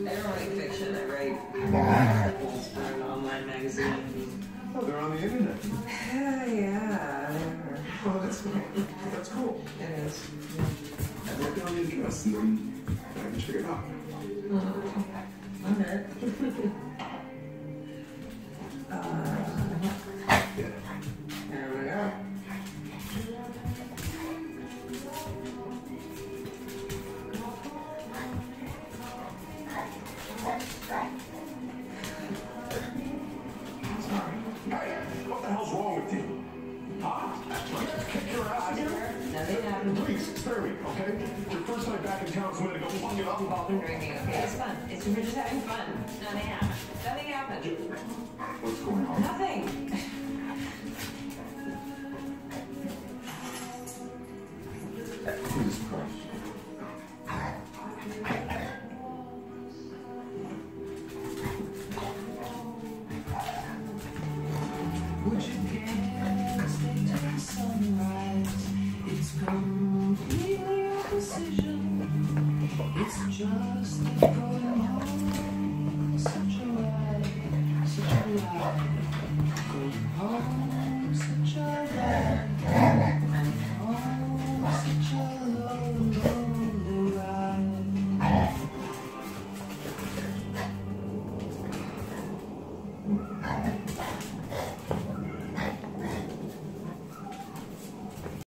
don't write fiction, I write articles for an online magazine. Oh, they're on the internet. Yeah. Oh, that's cool. That's cool. It is. I wrote down the address and then I can check it out. Okay. Yeah. There we go. Hey, what the hell's wrong with you? Huh? Kick your ass here? Nothing happened. Please, spare me, okay? It's your first night back in town, so I'm gonna go fuck it up. Involved in drinking, okay? It's fun. We're just having fun. Nothing happened. Nothing happened. What's going on? Nothing. Jesus Christ. Would you dance into sunrise? It's completely your decision. It's just going home. Such a ride, such a ride. Going home, such a ride.